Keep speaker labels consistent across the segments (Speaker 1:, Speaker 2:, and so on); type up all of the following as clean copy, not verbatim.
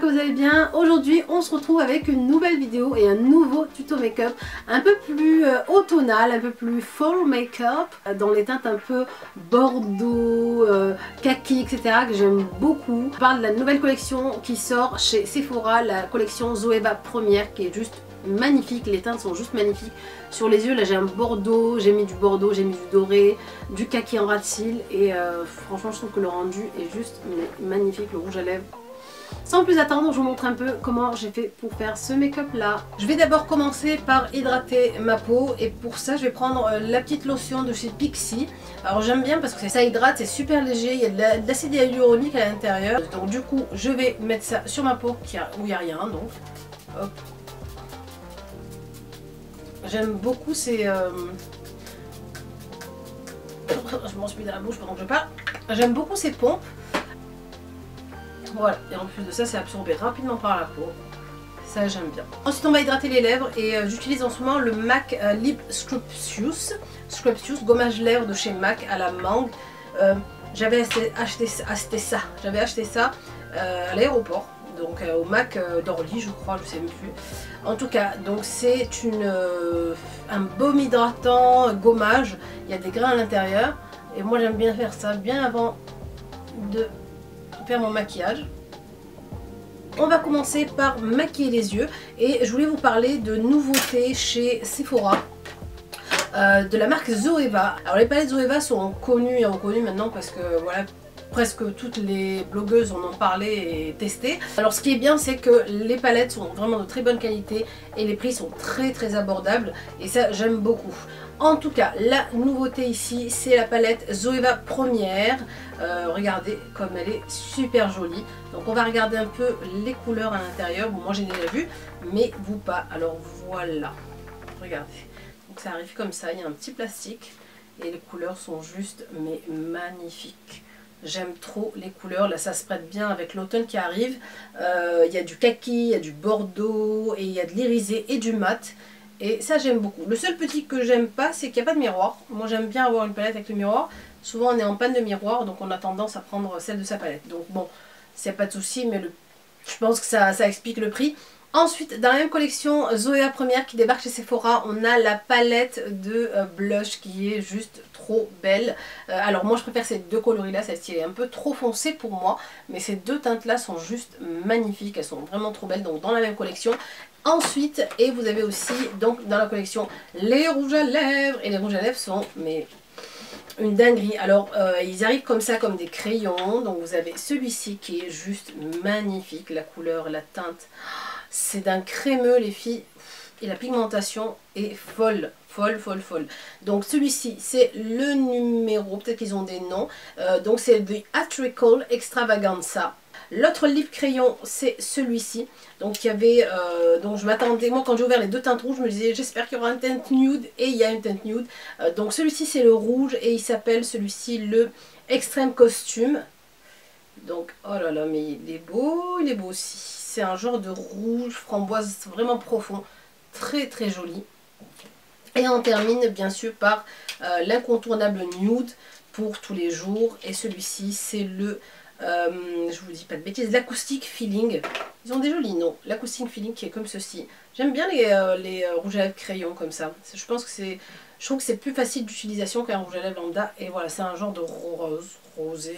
Speaker 1: que vous allez bien. Aujourd'hui on se retrouve avec une nouvelle vidéo et un nouveau tuto make-up un peu plus automnal, un peu plus fall make-up, dans les teintes un peu bordeaux, kaki, etc. que j'aime beaucoup. Je parle de la nouvelle collection qui sort chez Sephora, la collection Zoeva Première, qui est juste magnifique. Les teintes sont juste magnifiques. Sur les yeux là j'ai un bordeaux, j'ai mis du bordeaux, j'ai mis du doré, du kaki en ras de cils et franchement je trouve que le rendu est juste magnifique, le rouge à lèvres. Sans plus attendre, je vous montre un peu comment j'ai fait pour faire ce make-up là. Je vais d'abord commencer par hydrater ma peau et pour ça je vais prendre la petite lotion de chez Pixi. Alors j'aime bien parce que ça hydrate, c'est super léger, il y a de l'acide hyaluronique à l'intérieur. Donc du coup je vais mettre ça sur ma peau où il n'y a rien. Donc hop. J'aime beaucoup ces... Je m'en suis mis dans la bouche pendant que je parle. J'aime beaucoup ces pompes. Voilà, et en plus de ça, c'est absorbé rapidement par la peau. Ça, j'aime bien. Ensuite, on va hydrater les lèvres et j'utilise en ce moment le MAC Lip Scruptious. Scruptious, gommage lèvres de chez MAC à la mangue. J'avais acheté ça à l'aéroport. Donc au MAC d'Orly, je crois, je sais même plus. En tout cas, donc c'est un baume hydratant gommage. Il y a des grains à l'intérieur. Et moi j'aime bien faire ça bien avant de faire mon maquillage. On va commencer par maquiller les yeux. Et je voulais vous parler de nouveautés chez Sephora. De la marque Zoeva. Alors les palettes Zoeva sont connues et reconnues maintenant parce que voilà, presque toutes les blogueuses en ont parlé et testé. Alors ce qui est bien, c'est que les palettes sont vraiment de très bonne qualité et les prix sont très abordables et ça j'aime beaucoup. En tout cas, la nouveauté ici, c'est la palette Zoeva Première. Regardez comme elle est super jolie. Donc on va regarder un peu les couleurs à l'intérieur. Bon, moi j'ai déjà vu, mais vous pas. Alors voilà, regardez. Donc ça arrive comme ça, il y a un petit plastique et les couleurs sont juste mais magnifiques. J'aime trop les couleurs, là ça se prête bien avec l'automne qui arrive. Il y a du kaki, il y a du bordeaux, et il y a de l'irisé et du mat. Et ça j'aime beaucoup. Le seul petit que j'aime pas, c'est qu'il n'y a pas de miroir. Moi j'aime bien avoir une palette avec le miroir. Souvent on est en panne de miroir, donc on a tendance à prendre celle de sa palette. Donc bon, c'est pas de souci, mais je pense que ça explique le prix. Ensuite, dans la même collection Zoeva Première qui débarque chez Sephora, on a la palette de blush qui est juste trop belle. Alors moi je préfère ces deux coloris là, celle-ci est un peu trop foncée pour moi, mais ces deux teintes là sont juste magnifiques, elles sont vraiment trop belles, donc dans la même collection. Ensuite, et vous avez aussi donc dans la collection les rouges à lèvres, et les rouges à lèvres sont mais une dinguerie. Alors ils arrivent comme ça, comme des crayons. Donc vous avez celui-ci qui est juste magnifique, la couleur, la teinte, c'est d'un crémeux les filles, et la pigmentation est folle. Donc celui-ci c'est le numéro, peut-être qu'ils ont des noms, donc c'est The Atrical Extravaganza. L'autre lip crayon c'est celui-ci. Donc il y avait, donc je m'attendais, moi quand j'ai ouvert les deux teintes rouges, je me disais j'espère qu'il y aura une teinte nude, et il y a une teinte nude. Donc celui-ci c'est le rouge et il s'appelle celui-ci le Extreme Costume. Donc oh là là, mais il est beau aussi. C'est un genre de rouge framboise vraiment profond, très joli. Et on termine bien sûr par l'incontournable nude pour tous les jours. Et celui-ci c'est le, je vous dis pas de bêtises, l'Acoustic Feeling. Ils ont des jolis noms. L'Acoustic Feeling qui est comme ceci. J'aime bien les rouges à lèvres crayons comme ça. Je pense que je trouve que c'est plus facile d'utilisation qu'un rouge à lèvres lambda. Et voilà, c'est un genre de rosé,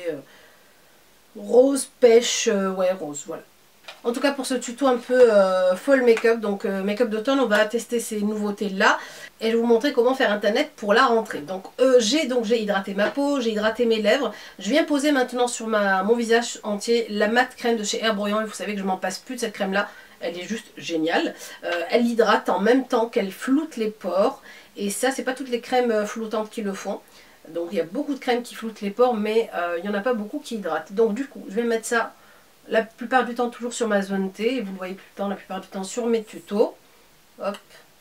Speaker 1: rose pêche, ouais rose, voilà. En tout cas pour ce tuto un peu fall make-up, donc make-up d'automne, on va tester ces nouveautés là et je vais vous montrer comment faire un teint pour la rentrée. Donc j'ai hydraté ma peau, j'ai hydraté mes lèvres. Je viens poser maintenant sur mon visage entier la mat crème de chez Herborian et vous savez que je m'en passe plus de cette crème là, elle est juste géniale. Elle hydrate en même temps qu'elle floute les pores et ça c'est pas toutes les crèmes floutantes qui le font. Donc il y a beaucoup de crèmes qui floutent les pores mais il n'y en a pas beaucoup qui hydratent. Donc du coup je vais mettre ça la plupart du temps toujours sur ma zone T, et vous le voyez tout le temps, la plupart du temps sur mes tutos. Hop.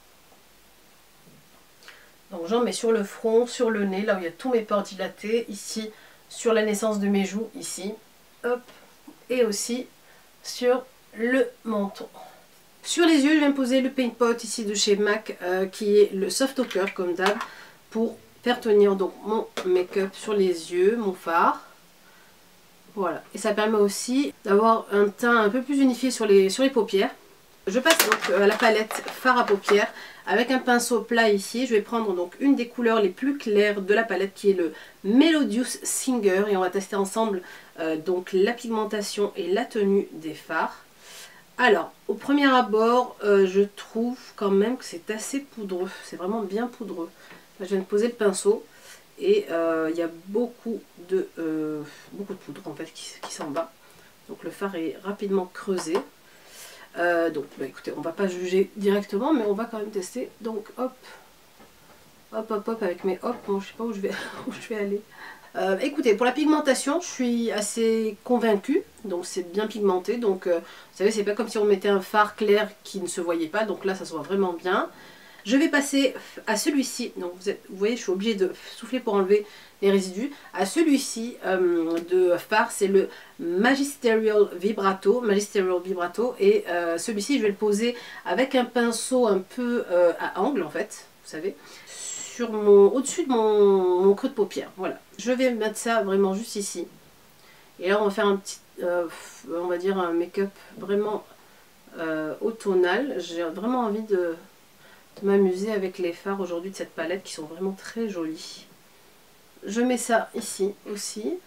Speaker 1: Donc j'en mets sur le front, sur le nez, là où il y a tous mes pores dilatés, ici sur la naissance de mes joues, ici. Hop. Et aussi sur le menton. Sur les yeux, je viens poser le Paint Pot ici de chez MAC, qui est le Soft Ochre comme d'hab, pour faire tenir donc mon make-up sur les yeux, mon fard. Voilà, et ça permet aussi d'avoir un teint un peu plus unifié sur les paupières. Je passe donc à la palette fard à paupières avec un pinceau plat ici. Je vais prendre donc une des couleurs les plus claires de la palette qui est le Melodious Singer. Et on va tester ensemble donc la pigmentation et la tenue des fards. Alors, au premier abord, je trouve quand même que c'est assez poudreux. C'est vraiment bien poudreux. Là, je viens de poser le pinceau et il y a beaucoup de poudre en fait qui s'en va. Donc le fard est rapidement creusé. Donc bah, écoutez, on va pas juger directement, mais on va quand même tester. Donc hop, hop, hop, hop avec mes hop. Bon, je sais pas où je vais, où je vais aller. Écoutez, pour la pigmentation, je suis assez convaincue. Donc c'est bien pigmenté. Donc vous savez, c'est pas comme si on mettait un fard clair qui ne se voyait pas. Donc là, ça se voit vraiment bien. Je vais passer à celui-ci. Donc vous voyez, je suis obligée de souffler pour enlever les résidus. À celui-ci de fard, c'est le Magisterial Vibrato. Et celui-ci, je vais le poser avec un pinceau un peu à angle en fait, vous savez, sur au-dessus de mon creux de paupière. Voilà. Je vais mettre ça vraiment juste ici. Et là, on va faire un petit, on va dire un make-up vraiment automnal. J'ai vraiment envie de m'amuser avec les fards aujourd'hui de cette palette qui sont vraiment très jolis. Je mets ça ici aussi.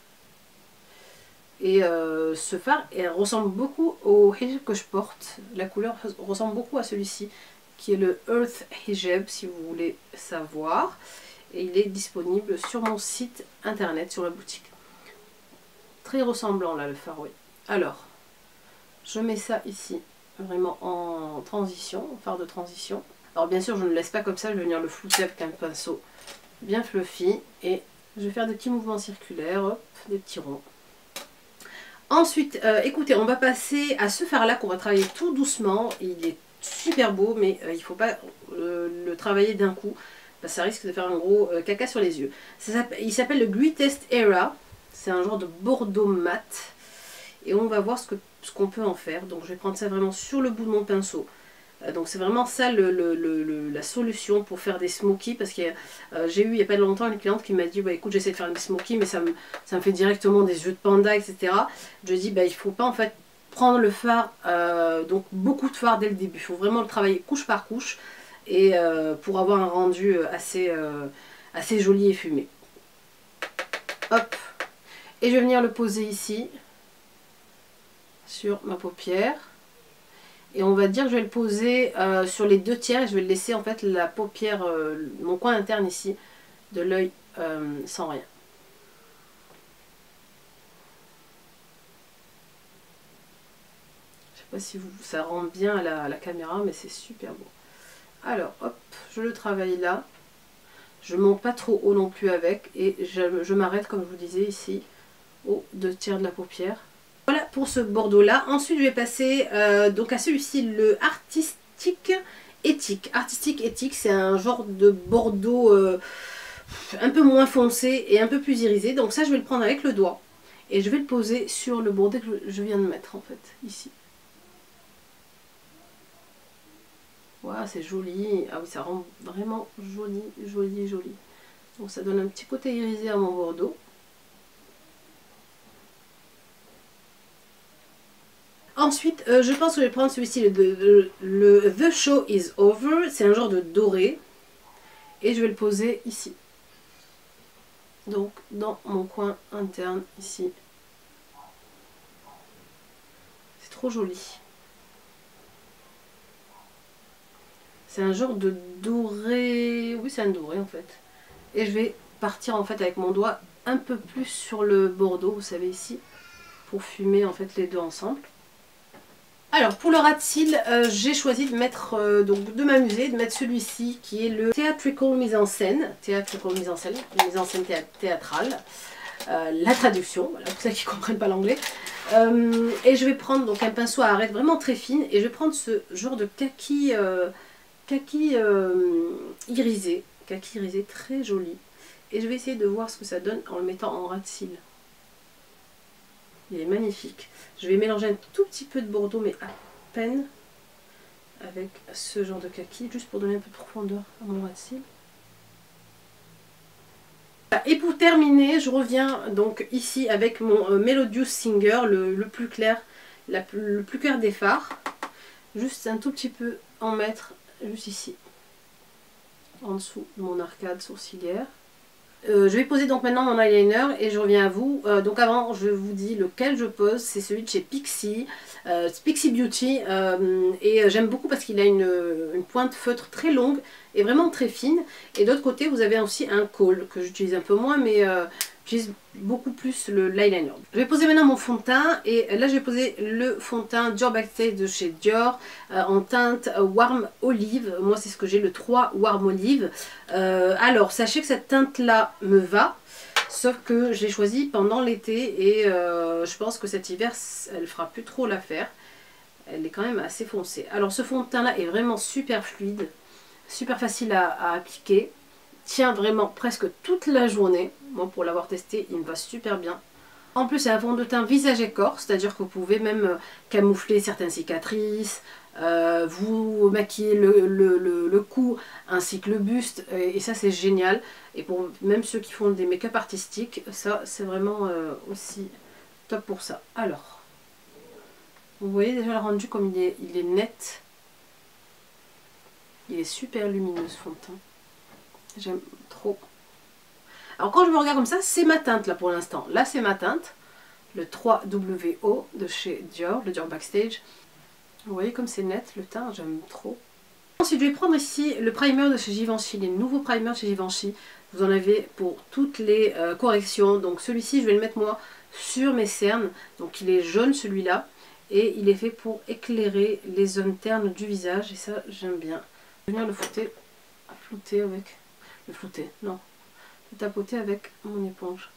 Speaker 1: Et ce fard ressemble beaucoup au hijab que je porte. La couleur ressemble beaucoup à celui-ci qui est le Earth Hijab si vous voulez savoir. Et il est disponible sur mon site internet, sur la boutique. Très ressemblant là le fard, oui. Alors, je mets ça ici, vraiment en transition, en fard de transition. Alors bien sûr, je ne le laisse pas comme ça, je vais venir le flouter avec un pinceau bien fluffy. Et je vais faire des petits mouvements circulaires, hop, des petits ronds. Ensuite, écoutez, on va passer à ce fard là qu'on va travailler tout doucement. Il est super beau, mais il ne faut pas le travailler d'un coup. Parce que ça risque de faire un gros caca sur les yeux. Il s'appelle le Greatest Era. C'est un genre de bordeaux mat. Et on va voir ce qu'on peut en faire. Donc je vais prendre ça vraiment sur le bout de mon pinceau. Donc c'est vraiment ça la solution pour faire des smokies, parce que j'ai eu il n'y a pas longtemps une cliente qui m'a dit bah, écoute, j'essaie de faire des smokies mais ça me fait directement des yeux de panda, etc. Je dis bah, il ne faut pas en fait prendre le fard, donc beaucoup de fard dès le début, il faut vraiment le travailler couche par couche et pour avoir un rendu assez joli et fumé. Hop, et je vais venir le poser ici sur ma paupière. Et on va dire que je vais le poser sur les 2/3 et je vais le laisser en fait la paupière, mon coin interne ici de l'œil sans rien. Je sais pas si ça rend bien à la caméra, mais c'est super beau. Alors hop, je le travaille là. Je ne monte pas trop haut non plus avec et je m'arrête comme je vous disais ici aux 2/3 de la paupière. Voilà pour ce bordeaux là. Ensuite je vais passer donc à celui-ci, le Artistic Ethic. Artistic Ethic, c'est un genre de bordeaux un peu moins foncé et un peu plus irisé. Donc ça je vais le prendre avec le doigt et je vais le poser sur le bordeaux que je viens de mettre en fait ici. Voilà, c'est joli. Ah oui, ça rend vraiment joli, joli, joli. Donc ça donne un petit côté irisé à mon bordeaux. Ensuite, je pense que je vais prendre celui-ci, le The Show Is Over. C'est un genre de doré. Et je vais le poser ici. Donc, dans mon coin interne, ici. C'est trop joli. C'est un genre de doré. Oui, c'est un doré en fait. Et je vais partir en fait avec mon doigt un peu plus sur le bordeaux, vous savez ici. Pour fumer en fait les deux ensemble. Alors pour le ras de cils, j'ai choisi de mettre, donc de m'amuser, de mettre celui-ci qui est le Theatrical mise en scène. Theatrical mise en scène, mise en scène théâtrale. La traduction, voilà, pour ceux qui ne comprennent pas l'anglais. Et je vais prendre donc un pinceau à arête vraiment très fine et je vais prendre ce genre de kaki, irisé. Kaki irisé très joli. Et je vais essayer de voir ce que ça donne en le mettant en ras de cils. Il est magnifique. Je vais mélanger un tout petit peu de bordeaux, mais à peine, avec ce genre de kaki, juste pour donner un peu de profondeur à mon ras de cils. Et pour terminer, je reviens donc ici avec mon Melodious Singer, le plus clair, le plus clair des fards. Juste un tout petit peu en mettre juste ici, en dessous de mon arcade sourcilière. Je vais poser donc maintenant mon eyeliner et je reviens à vous. Donc avant, je vous dis lequel je pose, c'est celui de chez Pixi, Pixi Beauty. Et j'aime beaucoup parce qu'il a une pointe feutre très longue et vraiment très fine. Et d'autre côté, vous avez aussi un kohl que j'utilise un peu moins, mais j'utilise beaucoup plus l'eyeliner. Je vais poser maintenant mon fond de teint et là je vais poser le fond de teint Dior Backstage de chez Dior en teinte Warm Olive. Moi c'est ce que j'ai, le 3 Warm Olive. Alors sachez que cette teinte là me va, sauf que je l'ai choisie pendant l'été et je pense que cet hiver elle fera plus trop l'affaire. Elle est quand même assez foncée. Alors ce fond de teint là est vraiment super fluide, super facile à appliquer. Tient vraiment presque toute la journée. Moi pour l'avoir testé il me va super bien. En plus c'est un fond de teint visage et corps, c'est-à-dire que vous pouvez même camoufler certaines cicatrices, vous maquiller le cou ainsi que le buste et ça c'est génial. Et pour même ceux qui font des make-up artistiques, ça c'est vraiment aussi top pour ça. Alors, vous voyez déjà le rendu comme il est net. Il est super lumineux ce fond de teint. J'aime trop. Alors quand je me regarde comme ça, c'est ma teinte là pour l'instant. Là c'est ma teinte, le 3WO de chez Dior, le Dior Backstage. Vous voyez comme c'est net le teint, j'aime trop. Ensuite je vais prendre ici le primer de chez Givenchy, les nouveaux primers de chez Givenchy. Vous en avez pour toutes les corrections. Donc celui-ci je vais le mettre moi sur mes cernes. Donc il est jaune celui-là. Et il est fait pour éclairer les zones ternes du visage. Et ça j'aime bien. Je vais venir le flouter avec... Le flouter, non. Le tapoter avec mon éponge.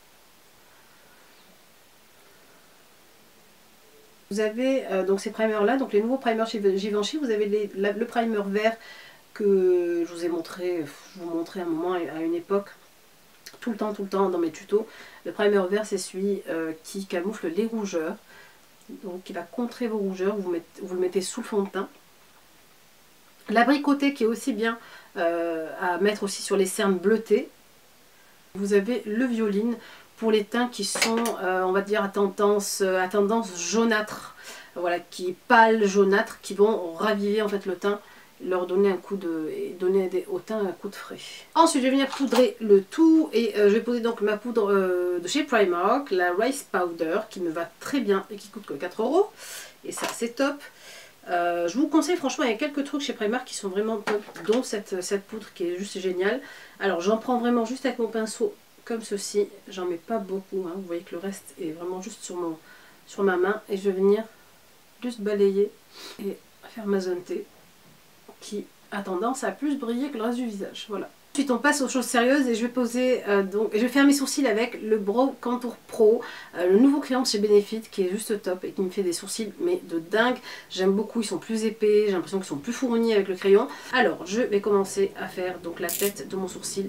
Speaker 1: Vous avez donc ces primers là, donc les nouveaux primers chez Givenchy. Vous avez le primer vert que je vous ai montré, je vous montrais à un moment, à une époque, tout le temps dans mes tutos. Le primer vert c'est celui qui camoufle les rougeurs, donc qui va contrer vos rougeurs. Vous le mettez sous le fond de teint. L'abricoté qui est aussi bien à mettre aussi sur les cernes bleutées. Vous avez le violine pour les teints qui sont, on va dire, à tendance jaunâtre, voilà, qui est pâle, jaunâtre, qui vont raviver en fait le teint, leur donner un coup de, et donner au teint un coup de frais. Ensuite, je vais venir poudrer le tout et je vais poser donc ma poudre de chez Primark, la Rice Powder, qui me va très bien et qui coûte que 4 €. Et ça, c'est top. Je vous conseille franchement, il y a quelques trucs chez Primark qui sont vraiment top, dont cette poudre qui est juste géniale. Alors j'en prends vraiment juste avec mon pinceau comme ceci, j'en mets pas beaucoup, hein. Vous voyez que le reste est vraiment juste sur ma main et je vais venir juste balayer et faire ma zone T qui a tendance à plus briller que le reste du visage, voilà. Ensuite on passe aux choses sérieuses et je vais poser je vais faire mes sourcils avec le Brow Contour Pro, le nouveau crayon de chez Benefit qui est juste top et qui me fait des sourcils mais de dingue. J'aime beaucoup, ils sont plus épais, j'ai l'impression qu'ils sont plus fournis avec le crayon. Alors je vais commencer à faire donc la tête de mon sourcil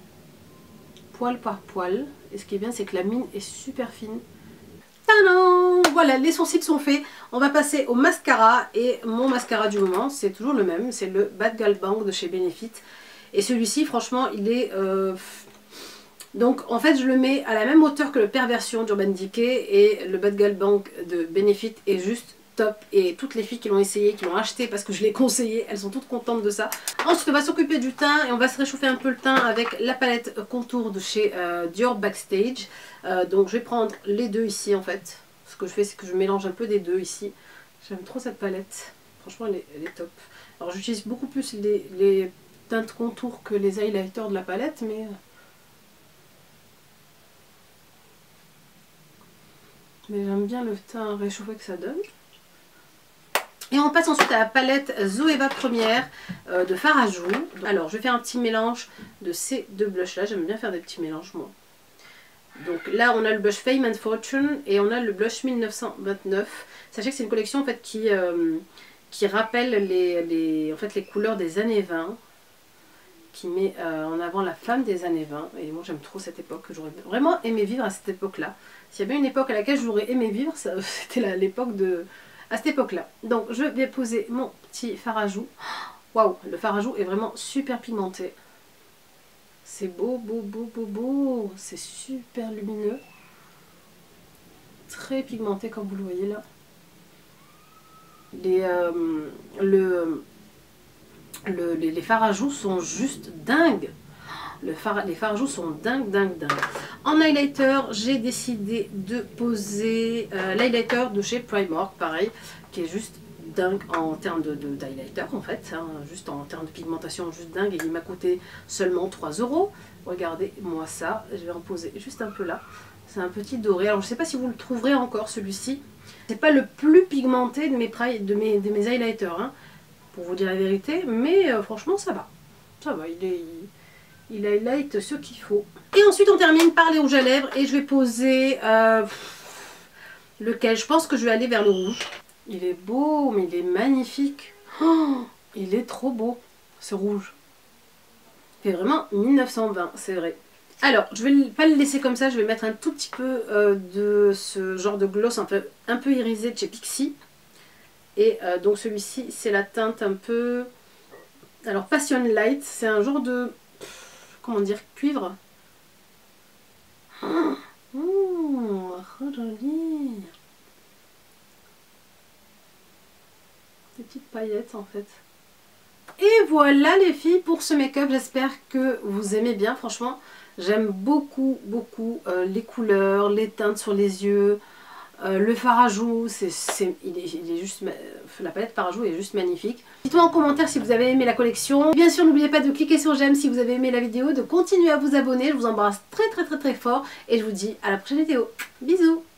Speaker 1: poil par poil et ce qui est bien c'est que la mine est super fine. Tadam! Voilà, les sourcils sont faits. On va passer au mascara et mon mascara du moment c'est toujours le même, c'est le Bad Gal Bang de chez Benefit. Et celui-ci, franchement, il est... Donc, en fait, je le mets à la même hauteur que le Perversion d'Urban Decay. Et le Bad Gal Bang de Benefit est juste top. Et toutes les filles qui l'ont essayé, qui l'ont acheté parce que je l'ai conseillé, elles sont toutes contentes de ça. Ensuite, on va s'occuper du teint et on va se réchauffer un peu le teint avec la palette contour de chez Dior Backstage. Donc, je vais prendre les deux ici, en fait. Ce que je fais, c'est que je mélange un peu des deux ici. J'aime trop cette palette. Franchement, elle est top. Alors, j'utilise beaucoup plus les teintes contour que les highlighters de la palette, mais j'aime bien le teint réchauffé que ça donne. Et on passe ensuite à la palette Zoeva Première de fard à joues. Alors je vais faire un petit mélange de ces deux blushs là, j'aime bien faire des petits mélanges moi. Donc là on a le blush Fame and Fortune et on a le blush 1929. Sachez que c'est une collection en fait qui rappelle en fait, les couleurs des années 20. Qui met en avant la femme des années 20. Et moi j'aime trop cette époque, j'aurais vraiment aimé vivre à cette époque là. S'il y avait une époque à laquelle j'aurais aimé vivre, c'était l'époque à cette époque là. Donc je vais poser mon petit fard à joues. Waouh, le fard à joues est vraiment super pigmenté. C'est beau, beau, beau, beau, beau. C'est super lumineux. Très pigmenté comme vous le voyez là. Les fards à joues sont juste dingues. Les fards à joues sont dingues, dingues, dingues. En highlighter, j'ai décidé de poser l'highlighter de chez Primark, pareil, qui est juste dingue en termes d'highlighter en fait, hein, juste en termes de pigmentation, juste dingue. Et il m'a coûté seulement 3 €. Regardez-moi ça, je vais en poser juste un peu là. C'est un petit doré. Alors je ne sais pas si vous le trouverez encore celui-ci. C'est pas le plus pigmenté de mes highlighters, hein, pour vous dire la vérité, mais franchement ça va. Ça va, il highlight ce qu'il faut. Et ensuite on termine par les rouges à lèvres et je vais poser lequel. Je pense que je vais aller vers le rouge. Il est beau, mais il est magnifique. Oh, il est trop beau, ce rouge. Il fait vraiment 1920, c'est vrai. Alors, je vais pas le laisser comme ça, je vais mettre un tout petit peu de ce genre de gloss un peu irisé de chez Pixi. Et donc celui-ci, c'est la teinte un peu... Alors, Passion Light, c'est un genre de... Comment dire, cuivre. Oh, joli. Des petites paillettes en fait. Et voilà les filles pour ce make-up, j'espère que vous aimez bien, franchement. J'aime beaucoup, beaucoup les couleurs, les teintes sur les yeux, le fard à joues, il est juste, la palette fard à joues est juste magnifique. Dites-moi en commentaire si vous avez aimé la collection. Bien sûr, n'oubliez pas de cliquer sur j'aime si vous avez aimé la vidéo, de continuer à vous abonner. Je vous embrasse très très très très fort et je vous dis à la prochaine vidéo. Bisous!